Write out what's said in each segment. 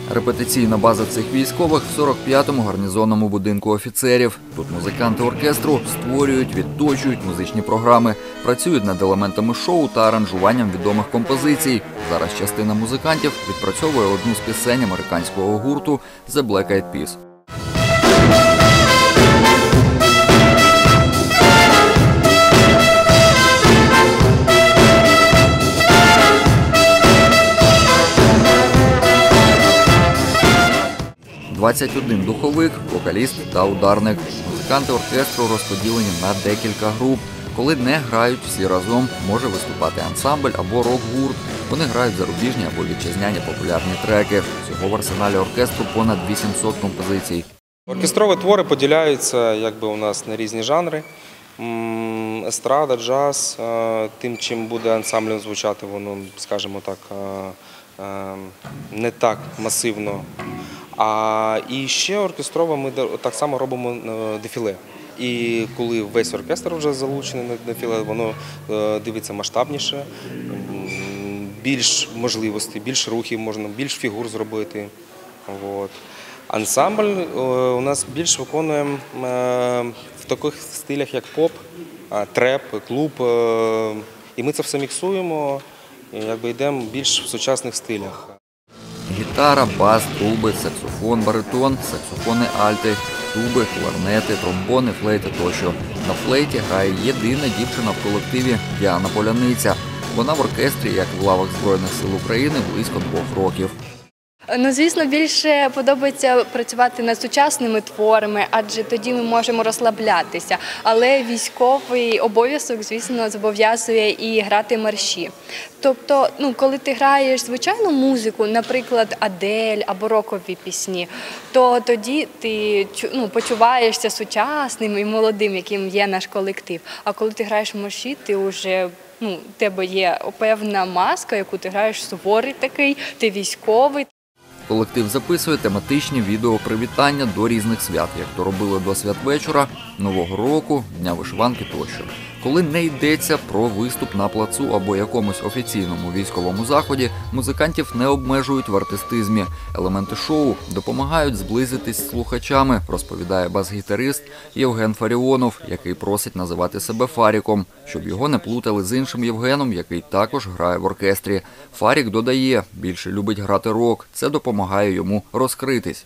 Репетиційна база цих військових в 45-му гарнізонному будинку офіцерів. Тут музиканти оркестру створюють, відточують музичні програми, працюють над елементами шоу та аранжуванням відомих композицій. Зараз частина музикантів відпрацьовує одну з пісень американського гурту «The Black Eyed Peas». – 21 духовик, вокаліст та ударник. Музиканти оркестру розподілені на декілька груп. Коли не грають всі разом, може виступати ансамбль або рок-гурт. Вони грають зарубіжні або вітчизняні популярні треки. Всього в арсеналі оркестру понад 800 композицій. Оркестрові твори поділяються у нас на різні жанри. Естрада, джаз. Тим, чим буде ансамблем звучати, воно, скажімо так, не так масивно. І ще оркестрово ми так само робимо дефіле. І коли весь оркестр вже залучений на дефіле, воно дивиться масштабніше, більш можливостей, більш рухів можна, більш фігур зробити. Ансамбль у нас більш виконує в таких стилях, як поп, треп, клуб. І ми це все міксуємо, і йдемо більш в сучасних стилях. Гітара, бас, труби, саксофон, баритон, саксофони альти, туби, кларнети, тромбони, флейти тощо. На флейті грає єдина дівчина в колективі Діана Поляниця. Вона в оркестрі, як і в лавах Збройних сил України, близько 2 років. Звісно, більше подобається працювати над сучасними творами, адже тоді ми можемо розслаблятися. Але військовий обов'язок, звісно, зобов'язує і грати марші. Тобто, коли ти граєш звичайну музику, наприклад, Адель або рокові пісні, то тоді ти почуваєшся сучасним і молодим, яким є наш колектив. А коли ти граєш марші, ти вже у тебе є певна маска, яку ти граєш, суворий такий, ти військовий. Колектив записує тематичні відеопривітання до різних свят, як то робили до святвечора, Нового року, Дня вишиванки тощо. Коли не йдеться про виступ на плацу або якомусь офіційному військовому заході, музикантів не обмежують в артистизмі. Елементи шоу допомагають зблизитись з слухачами, розповідає бас-гітарист Євген Фаріонов, який просить називати себе Фаріком, щоб його не плутали з іншим Євгеном, який також грає в оркестрі. Фарік додає, більше любить грати рок, це допомагає йому розкритись.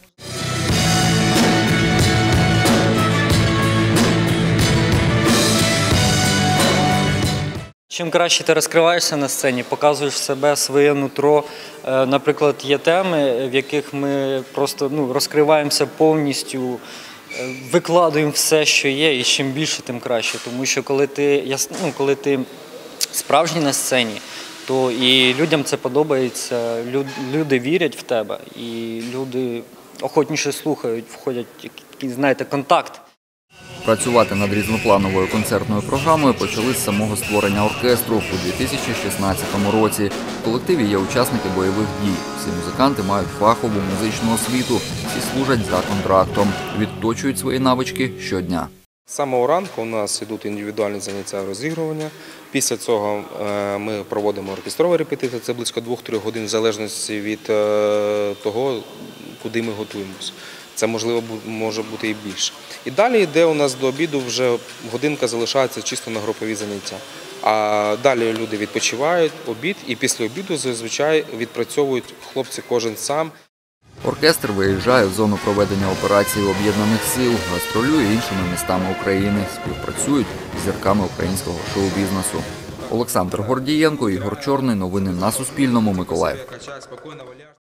Чим краще ти розкриваєшся на сцені, показуєш себе, своє нутро. Наприклад, є теми, в яких ми просто розкриваємося повністю, викладуємо все, що є, і чим більше, тим краще. Тому що коли ти справжній на сцені, то і людям це подобається, люди вірять в тебе, і люди охотніше слухають, входять в якийсь, контакт. Працювати над різноплановою концертною програмою почали з самого створення оркестру у 2016 році. В колективі є учасники бойових дій. Всі музиканти мають фахову музичну освіту, всі служать за контрактом, відточують свої навички щодня. З самого ранку у нас йдуть індивідуальні заняття розігрування. Після цього ми проводимо оркестрові репетиції, це близько 2-3 годин в залежності від того, куди ми готуємося. Це, можливо, може бути і більше. І далі йде у нас до обіду, вже годинка залишається чисто на групові заняття. А далі люди відпочивають, обід, і після обіду зазвичай відпрацьовують хлопці кожен сам. Оркестр виїжджає в зону проведення операції Об'єднаних сил, гастролює іншими містами України, співпрацюють з зірками українського шоу-бізнесу. Олександр Гордієнко, Ігор Чорний. Новини на Суспільному. Миколаїв.